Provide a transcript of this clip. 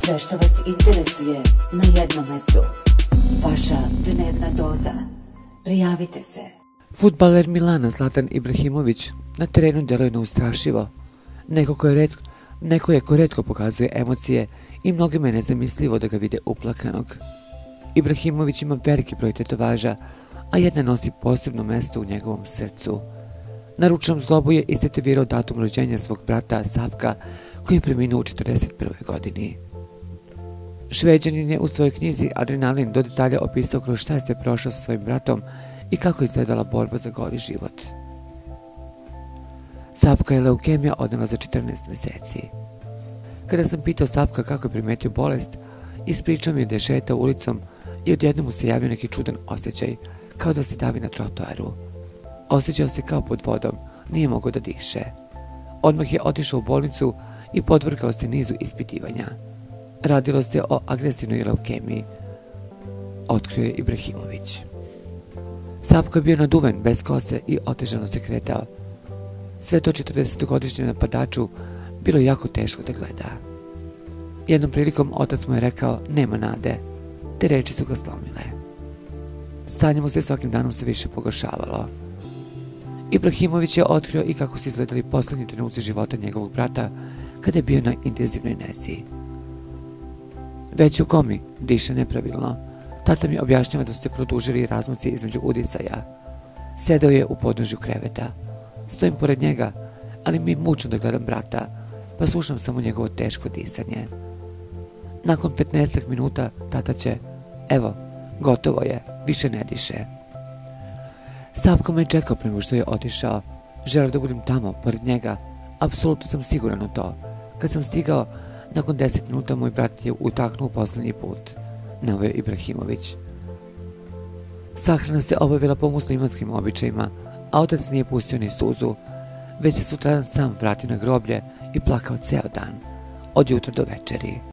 Sve što vas interesuje na jednom mestu. Vaša dnevna doza. Prijavite se. Fudbaler Milana Zlatan Ibrahimović na terenu deluje neustrašivo. Neko je ko retko pokazuje emocije i mnogima je nezamislivo da ga vide uplakanog. Ibrahimović ima veliki broj tetovaža, a jedna nosi posebno mesto u njegovom srcu. Na ručnom zglobu je istetovirao datum rođenja svog brata Sapka, koji je preminuo u 41. godini. Šveđanin je u svojoj knjizi Adrenalin do detalja opisao kroz šta je sve prošao sa svojim bratom i kako je izgledala borba za goli život. Sapka je leukemija odnela za 14 meseci. Kada sam pitao Sapka kako je primetio bolest, ispričao mi je da je šetao ulicom i odjednom mu se javio neki čudan osjećaj, kao da se davi na trotoaru. Osjećao se kao pod vodom, nije mogao da diše. Odmah je otišao u bolnicu i podvrgao se nizu ispitivanja. Radilo se o agresivnoj leukemiji, otkrio je Ibrahimović. Sapko je bio naduven, bez kose i otežano se kretao. Sve to 40-godišnjem napadaču bilo jako teško da gleda. Jednom prilikom otac mu je rekao nema nade. Te reči su ga slomile. Stanje mu se svakim danom sve više pogoršavalo. Ibrahimović je otkrio i kako su izgledali poslednji trenuci života njegovog brata kada je bio na intenzivnoj nezi. Već u komi, diše nepravilno. Tata mi objašnjava da su se produžili razmaci između udisaja. Sedeo je u podnožju kreveta. Stojim pored njega, ali mi je mučno da gledam brata, pa slušam samo njegovo teško disanje. Nakon 15 minuta tata će, evo, gotovo je, više ne diše. Sapko me je čekao prema što je otišao. Želeo da budem tamo, pored njega. Apsolutno sam siguran u to. Kad sam stigao, nakon 10 minuta moj brat je utahnuo poslednji put, naveo Ibrahimović. Sahrana se obavila po muslimanskim običajima, a otac nije pustio ni suzu, već se sutradan sam vratio na groblje i plakao ceo dan, od jutra do večeri.